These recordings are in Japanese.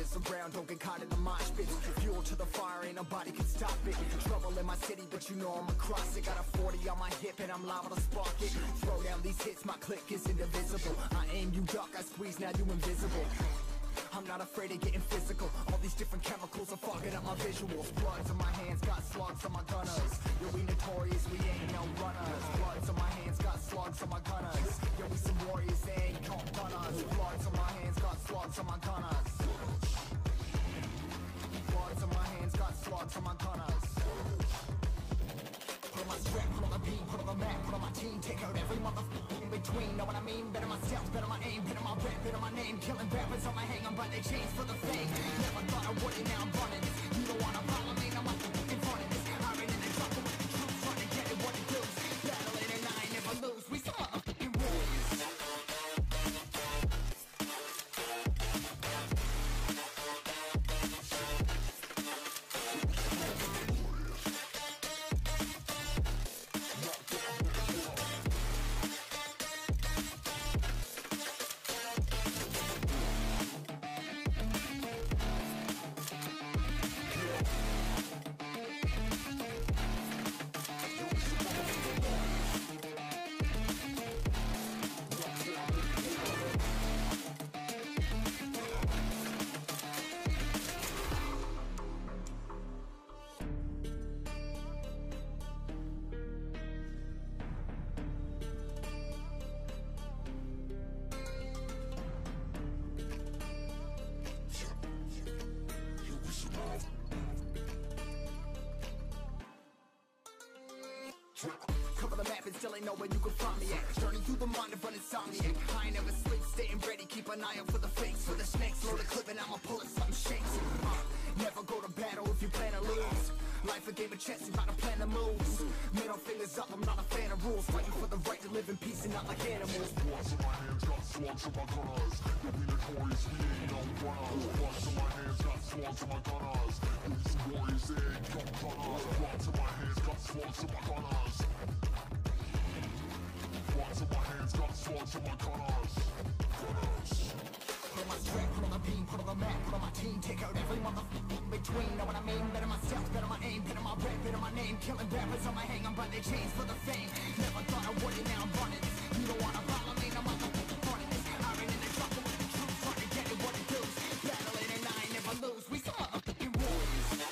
Warriors around, don't get caught in the mosh pit. Fuel to the fire, ain't nobody can stop it. Trouble in my city, but you know I'm across it. Got a 40 on my hip and I'm liable to spark it. Throw down these hits, my click is indivisible. I aim, you duck, I squeeze, now you invisible. I'm not afraid of getting physical. All these different chemicals are fogging up my visuals. Bloods on my hands, got slugs on my gunners. Yo, we notorious, we ain't no runners. Bloods on my hands, got slugs on my gunners. Yo, we some warriors, they ain't called gunners. Bloods on my hands, got slugs on my gunners. Bloods on my hands, got slugs on my gunners. Put on my strap, put on the beat, put on the map, put on my team. Take out every motherfucker in between. Know what I mean? Better myself, better my aim, better my rap, better my name. Killing rappers on my hang on by their chains for the fame. Never thought I would it, now I'm running this. You don't wanna follow me, now I'm in front of this. I ran in the truck with the truth, trying to get it what it does. Battling and I ain't never lose. We some motherfucking warriors. Cover the map and still ain't know where you can find me at. Journey through the mind of an insomniac. I ain't never sleep, staying ready, keep an eye out for the fakes. For the snakes, load a clip and I'ma pull it, something shakes. Never go to battle if you plan to lose. Life a game of chess, you gotta plan the moves. Middle fingers up, I'm not a fan of rules. Fighting for the right to live in peace and not like animals. Bloods in my hands, got slugs in my gunners. You'll be notorious, we ain't no runners. Bloods in my hands, got slugs in my gunners. You'll be some warriors, they ain't no runners. Bloods in my hands, got slugs in my gunners. Bloods in my hands, got slugs in my gunners. Put on my strap, put on the beam, put on the map, put on my team. Take out every motherfucker in between. Know what I mean? Better myself, better my aim, better my rap, better my name. Killing rappers on my hang on by their chains for the fame. Never thought I would it, now I'm running this. You don't wanna follow me, now I'm running this. I ran in the truck with the truth, trying to get it what it does. Battling and I ain't never lose. We some motherfucking warriors.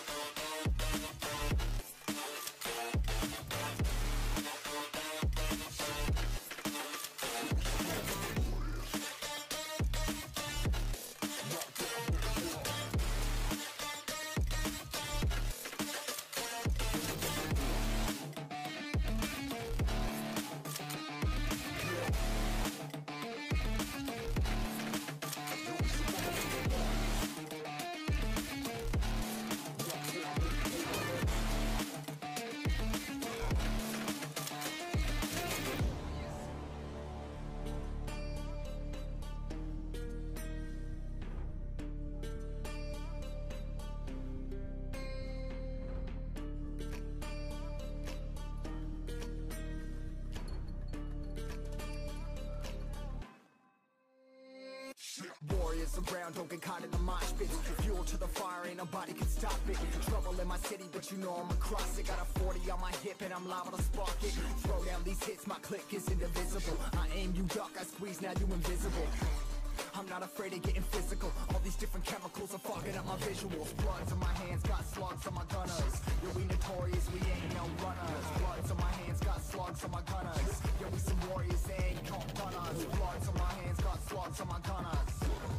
Warriors around, don't get caught in the mosh pit. Fuel to the fire, ain't nobody can stop it. Trouble in my city, but you know I'm across it. Got a 40 on my hip and I'm liable to spark it. Throw down these hits, my click is indivisible. I aim, you duck, I squeeze, now you invisible. I'm not afraid of getting physical. All these different chemicals are fogging up my visuals. Bloods on my hands, got slugs on my gunners. Yo, we notorious, we ain't no runners. Bloods on my hands, got slugs on my gunners. Yo, we some warriors, they ain't called gunners. Bloods on my hands, got slugs on my gunners.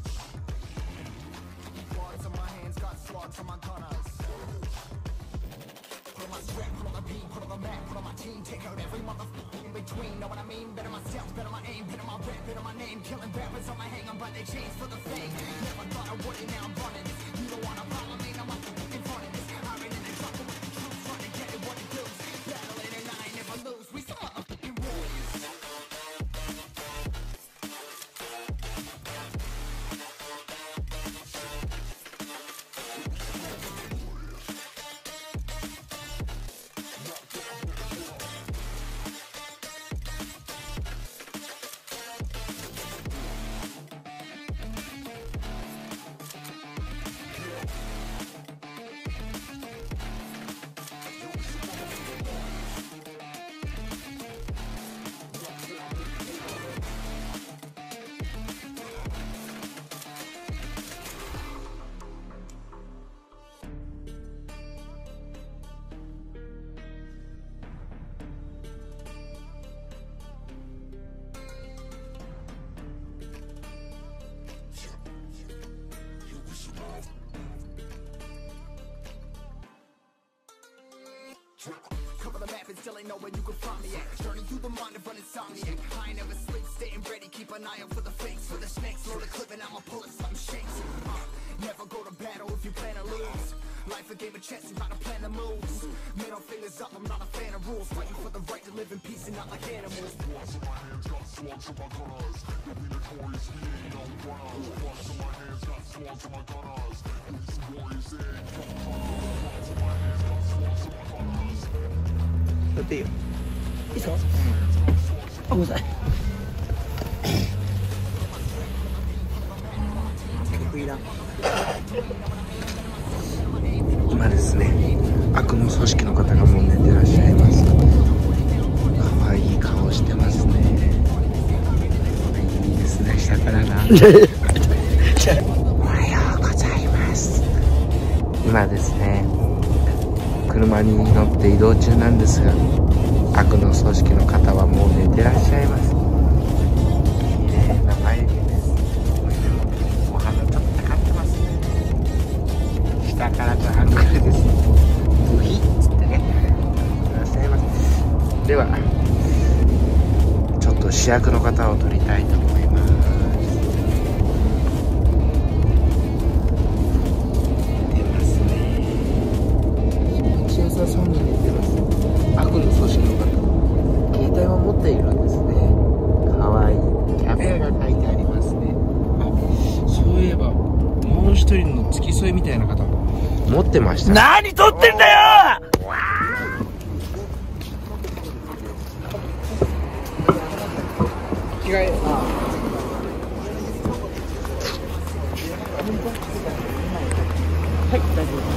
Bloods on my hands, got slugs on my gunners. Put on my strap, put on the beat, put on the map, put on my team. Take out every motherfucker in between. Know what I mean? Better myself, better my aim, better my rap, better my name. Killing rappers on my hang on by their chains for the fame. Never thought I would it, now I'm running this. You don't wanna follow me, now I'm in front of this. I ran in the truck with the truth, trying to get it what it does. Battling and I ain't never lose. We some motherfucking warriors. still ain't know where you can find me at. Journey through the mind of an insomniac. I ain't never sleep, staying ready, keep an eye out for the fakes, for the snakes. Load a clip and I'ma pull it, something shakes. Never go to battle if you plan to lose. Life a game of chess, you gotta plan the moves. Middle fingers up, I'm not a fan of rules. Fighting for the right to live in peace and not like animals. Swords in my hands, got swords in my gunners. You'll be notorious, we ain't no runners. Swords in my hands, got swords in my gunners. These warriors, they ain't no runners. Swords in my hands, got swords in my gunners. 撮っていいよ。いいっすか？あ、ごめんなさい。曲いらん。今ですね、悪の組織の方がもう寝てらっしゃいます。可愛い顔してますね。いいですね、下からな。おはようございます。今ですね、車に乗って移動中なんですが、悪の組織の方はもう寝てらっしゃいます。綺麗な眉毛です。お鼻ちょっとかってますね。下からとアングルです。ブヒッつってね、いらっしゃいます。ではちょっと主役の方を撮りたいと思います。出ますね。気持ちよさそうに寝てます。悪の組織の方、携帯を持っているんですね。かわいいキャメラが書いてありますね。あ、そういえばもう一人の付き添いみたいな方持ってました。何撮ってんだよ。着替え。はい、大丈夫です。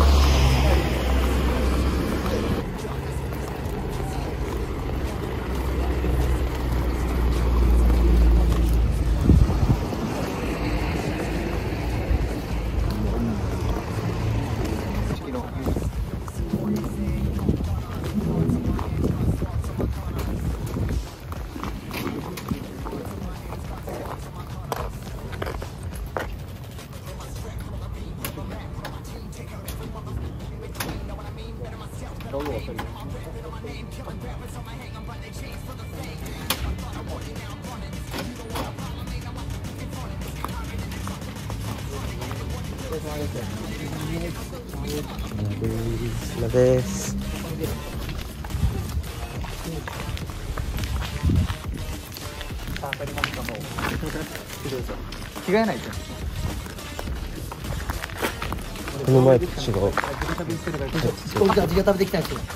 です。着替えないと。この前と違う。味が食べてきたんですよ。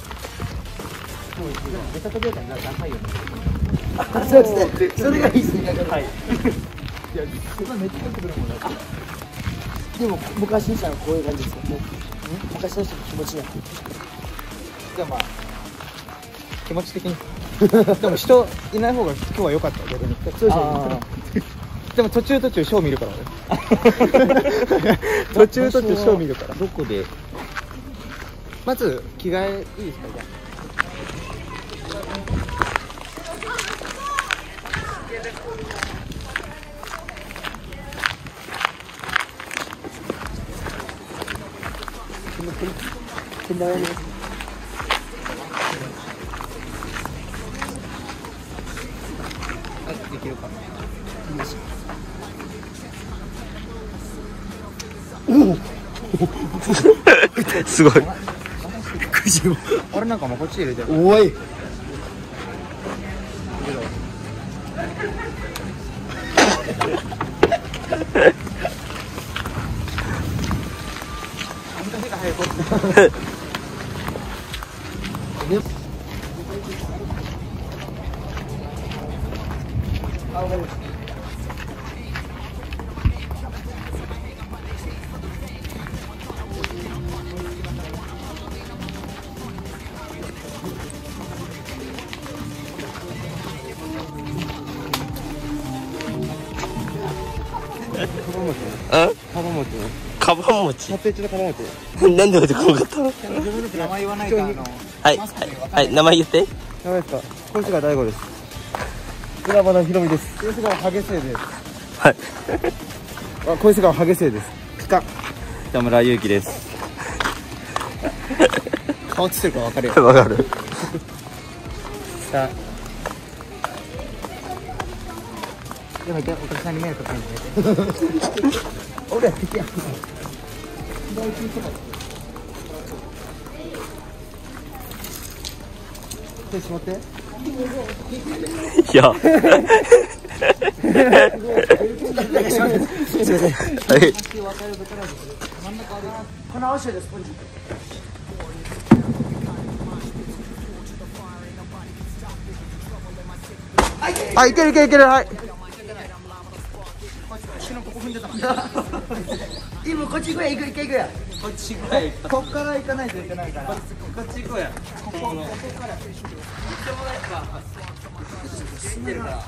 そうですね。それがいいですね。はい。でも昔の人はこういう感じですよね。昔の人の気持ちね。じゃあまあ気持ち的に。でも人いない方が今日は良かった逆に。そうですね。でも途中ショー見るから俺。途中ショー見るから。どこで？まず着替えいいですかじゃあ。できるかな。すごい。あれなんかもうこっち入れてる。おい。カバン持ち。なんで置いてこなかったの？名前言わないか。はいはい、名前言って。名前ですか。小菅大吾です。浦和のひろみです。小菅ハゲ生です。はい。あ、小菅ハゲ生です。ピカ。北村祐希です。顔つってるかわかるよ。わかる。 さあでもお客さんに迷惑かけないで俺は敵や手しまっていやこの青白でスポンジあ、いけるいけるいける、はい今こっち行こうや、行く行く行くやこっち行こうやこっから行かないといけないからこっち行こうやここから行ってもらえば行ってるから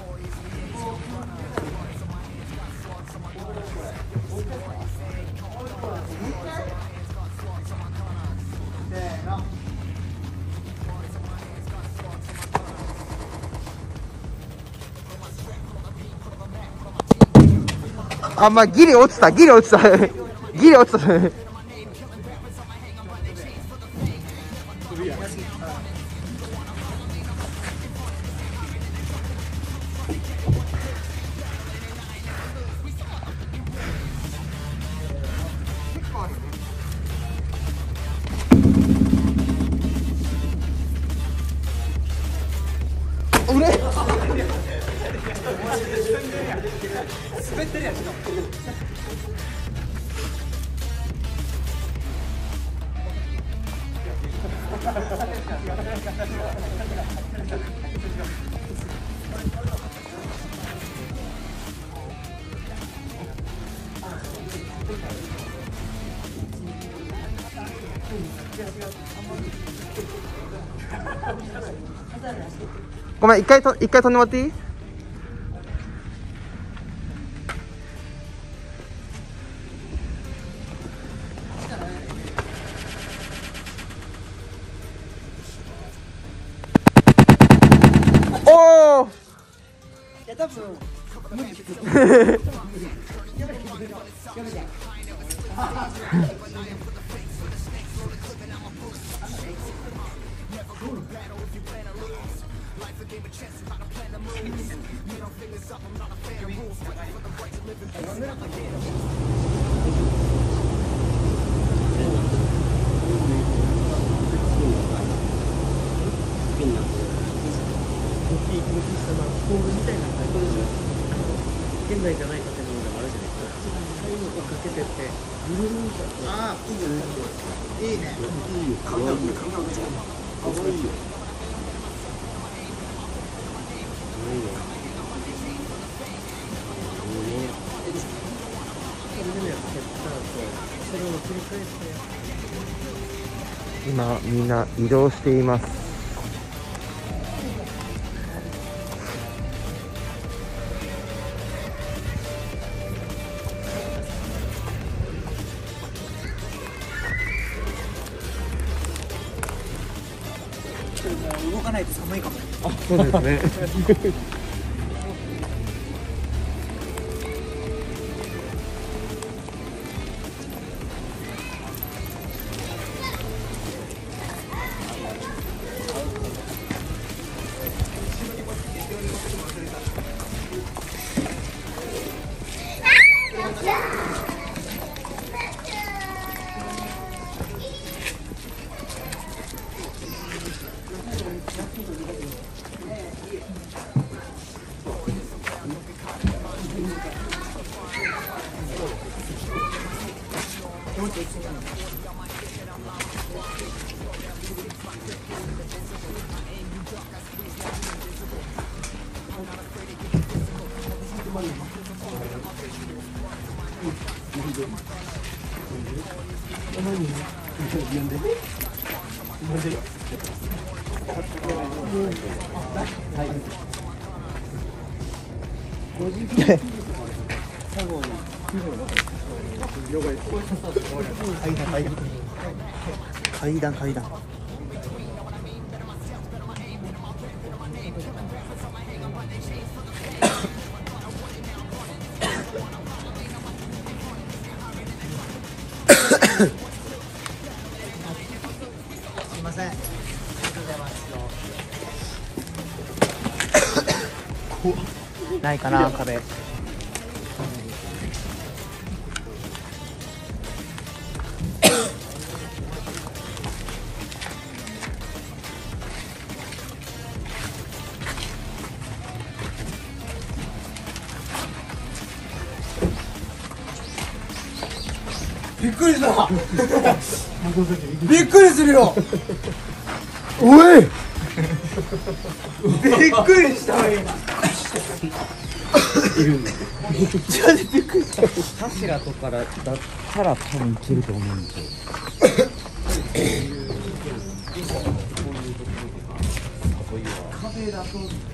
せーのあ、まあ、ギリ落ちた、ギリ落ちたギリ落ちた俺滑ってるやん。ごめん、一回飛んでもらっていい？おお。いや多分無理です。現代じゃない建物があるじゃないですか。そういうのをかけてって、ああ、いいね。いいね。いいよ。かわいいよ。かわいいよ。今みんな移動しています。動かないと寒いかも。あ、そうですね。階段階段。すいません。ありがとうございます。 ないかな、壁。 びっくりした。びっくりするよ。おい。びっくりした。いる。びっくりした。 柱とかだったら多分いけると思うんですよ。壁だと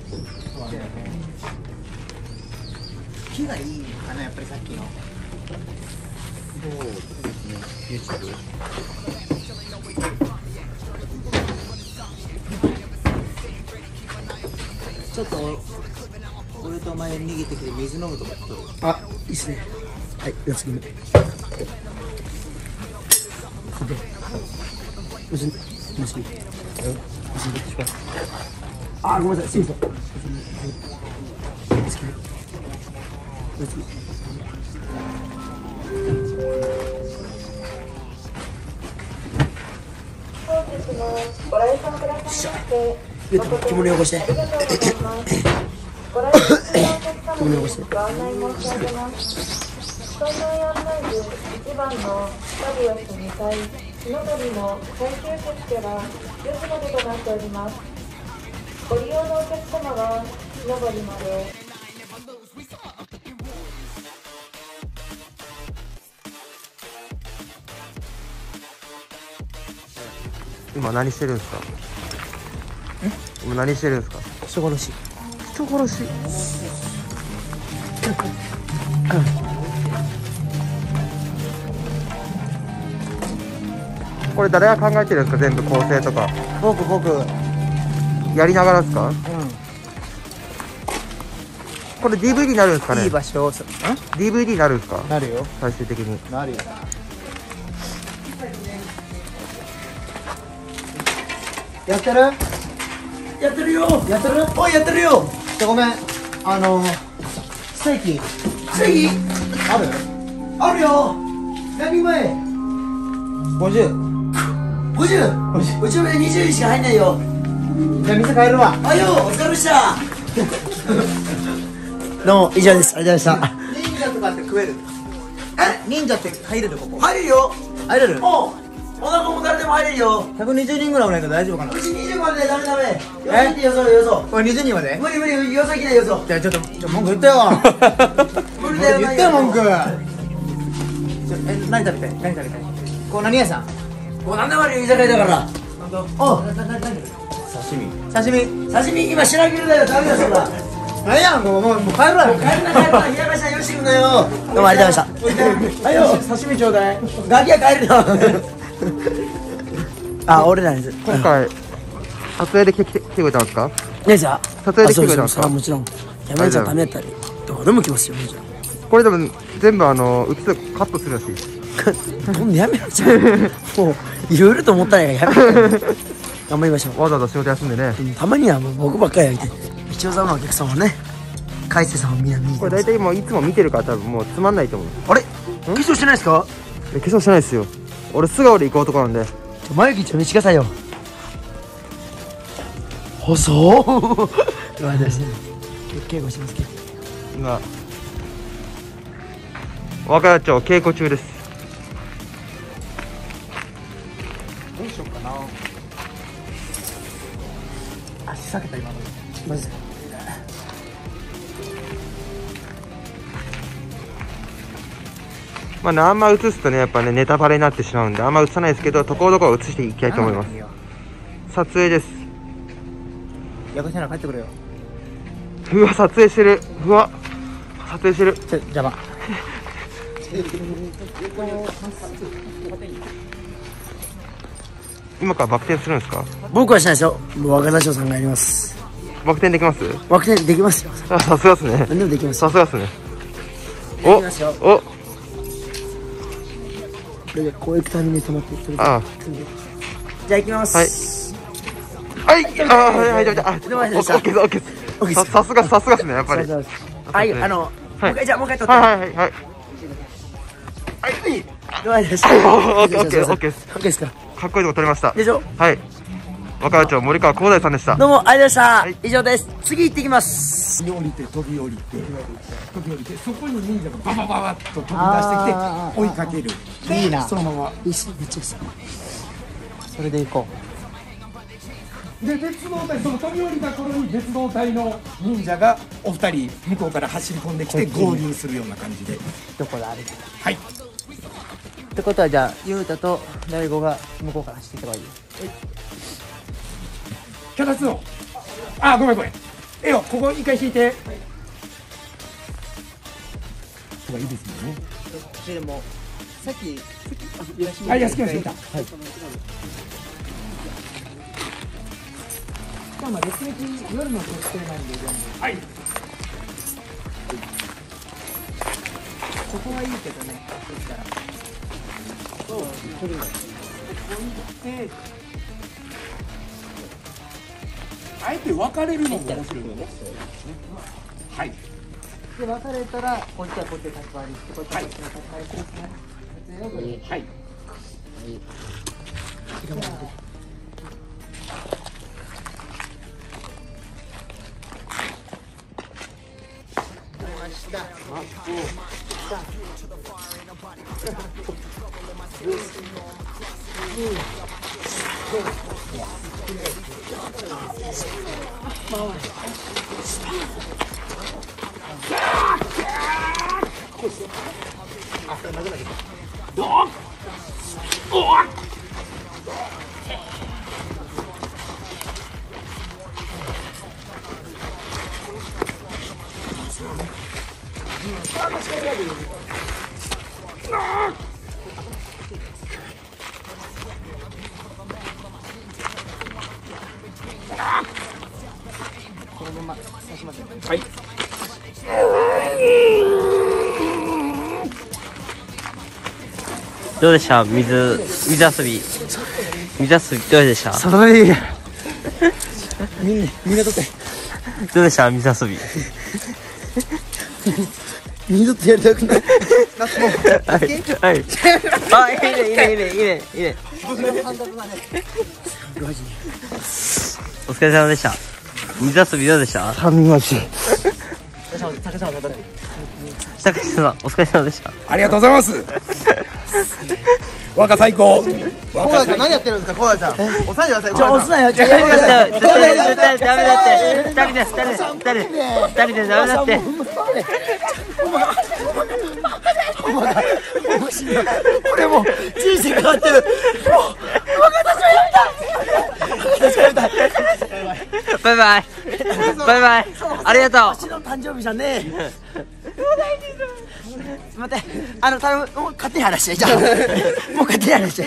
木がいいかな、やっぱりさっきの。 そうですね。YouTube。 ちょっと俺とお前逃げてきて水飲むとか取る。 あ、いいっすね。はい、お次。あ、ごめんなさい、すいません。 ご来館くださいまして煙を起こして。 ご来館のお客様にご案内申し上げます。館内案内図1番のスタジオス2階日の鳥の最終受付は4時までとなっております。ご利用のお客様は日の鳥まで。 今何してるんですか？今何してるんですか？ 人殺し。 人殺し。これ誰が考えてるんですか？全部構成とか僕。 やりながらですか？これ DVD になるんですかね？ いい場所を。 DVD になるんですか？ なるよ。 最終的に。 なるよ。やってる？ やってるよ。 やってる？ おい、やってるよ。 ごめん。ステーキ。 ステーキある？ あるよ。何人前 50。 50。うちの20円しか入んないよ。 じゃあ店帰るわ。 あよ、お疲れでした。 どうも、以上です。ありがとうございました。 忍者とかって食える？ 忍者って入れるここ？ 入れるよ。 入れる？ お腹も誰でも入れるよ。 120人ぐらいおないけど大丈夫かな？ うち20までダメダメ。よそ行ってよそ。 これ20人まで？ 無理よそ行きなよそ。 じゃあちょっと文句言ってよ。 無理だよ。 言ってよ文句。何食べたい？こう何屋さん？ もう何でもあるよ、居酒屋だから。お刺身。 今白切りだよ、ダメだそら。 何やん、もう帰るわよ。 帰るな、冷やかしたよしてくんなよ。 どうもありがとうございました。 はいよ、 刺身ちょうだい。 ガキは帰るよ。 あ、俺らです。 今回撮影で来てくれたんですか？ 姉さん。 撮影で来てくれたんですか？ もちろん。山根ちゃんためやったり。どこでも来ますよ、もちろん。 これ多分全部映すカットするらしい。 ほんでやめろじゃん。もういろいろと思ったんやからやめろ。頑張りましょう。 わざわざ仕事休んでね。 たまにはもう僕ばっかりやりて。視聴者のお客様ね。海星さんをみんな見に。 これ大体もういつも見てるから多分もうつまんないと思う。 あれ？化粧してないですか？ 化粧してないですよ。俺素顔で行こうとこなんで。 眉毛ちょっと見せてくださいよ。細っ。言われてですね。稽古してますけど。 今若谷町稽古中です。 どうしようかな。足下げた今の。マジで。 まあね、あんま映すとねやっぱねネタバレになってしまうんであんま映さないですけど、ところどころ映していきたいと思います。撮影です。 役者なら帰ってくれよ。 うわ撮影してる。うわ撮影してる。 邪魔。 今からバク転するんですか？ 僕はしないですよ。もう若田翔さんがやります。 バク転できます？ バク転できますよ。 あ、さすがですね。 何でもできます。 さすがですね。 できますよ。 おこれでこういうタイミングで止まってそれであじゃあ行きます。 はい。はい。あ、はい、はい、じゃあ、 どうもありがとうございました。 オッケーです。さすがですね、やっぱり。 はい、もう一回、じゃあもう一回撮って。はい。どうです。オッケーですか。 かっこいいとこ撮りました。 でしょ。 はい。和歌町森川光大さんでした。 どうもありがとうございました。以上です。次行ってきます。 飛び降りて、そこに忍者がババババッと飛び出してきて追いかける。いいな。そのまま。 いいっす、めっちゃいいっす。それで行こう。で、別動隊、その飛び降りた頃に別動隊の忍者がお二人向こうから走り込んできて合流するような感じで。 どこだあれ。 はい。 ってことはじゃあゆうたと大悟が向こうから走っていけばいいよ。 脚立を。あ、ごめん。ここ一回引いて。とかいいですよね。 でもさっき安木が引いた。はい。まあ別に夜の設定なんで全部。はい。 ここはいいけどね。そしたら。 あえて分かれるのも面白いよね。はい。 で分かれたらこっちはこっちで立ち回り、こっちはこっちで立ち回りですね。はい。 はい。 どうでした水遊びどうでした？ それいいや。みんなとって。 どうでした水遊び？ 二度とやりたくない。 はい。あ、いいね。お疲れ様でした。水遊びどうでした？ 寒いまし。 高橋さん、お疲れ様でした。 ありがとうございます。若最高。 小田さん何やってるんですか、小田さん。押さえてください。押さないよ。 ダメだって。二人でダメだって。 これもう人生変わってる。 バイバイ。ありがとう。 私の誕生日じゃねえ。待って、頼む、もう勝手に話して、じゃあ。もう勝手に話して。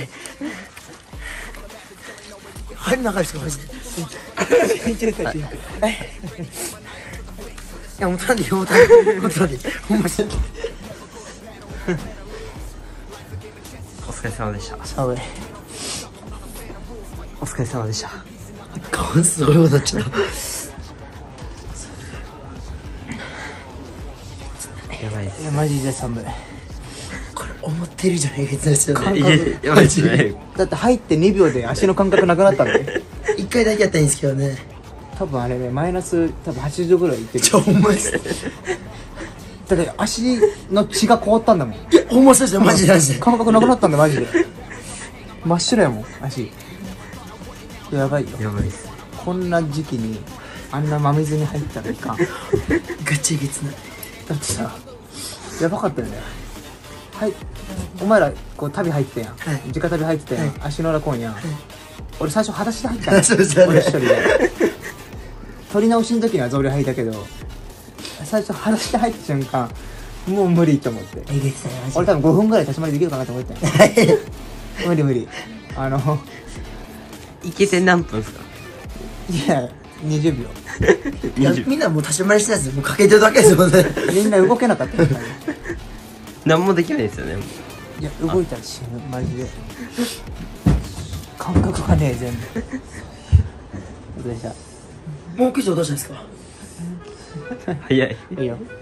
入る中ですか、マジで。いや、もう頼んでよ、もう頼んで。ほんまに。 お疲れ様でした。 お疲れ様でした。顔すごいことちゃった。 やばいです。 いやマジで寒い。これ思ってるじゃないですよね。 やばいですね。 だって入って2秒で足の感覚なくなったんで。1回だけやったらいいんですけどね。多分あれね、マイナス多分80度ぐらいいってる。ほんまです。だって足の血が凍ったんだもん。いやほんまそうですよ、マジで。感覚なくなったんだマジで。真っ白やもん足。やばいよ。 やばいです。 こんな時期にあんな真水に入ったらいかん。ガチエゲツな。だってさ、やばかったよね。はい、お前らこう旅入ってやん。直旅入ってやん。足の裏こんやん。俺最初裸足で入ったの。俺一人で。取り直しの時には草履履いたけど、最初裸足で入った瞬間、もう無理と思って。俺多分5分ぐらい立ち回りできるかなと思ったよ。無理。 いけて何分ですか？ いや、20秒。いや、みんなもう立ち回りしてたんですよ。もうかけてるだけですもんね。みんな動けなかった。 何もできないですよね。 いや、動いたら死ぬ、マジで。感覚がねえ、全部。どうでした？もう9時どうしたんですか？ 早い。 いいよ。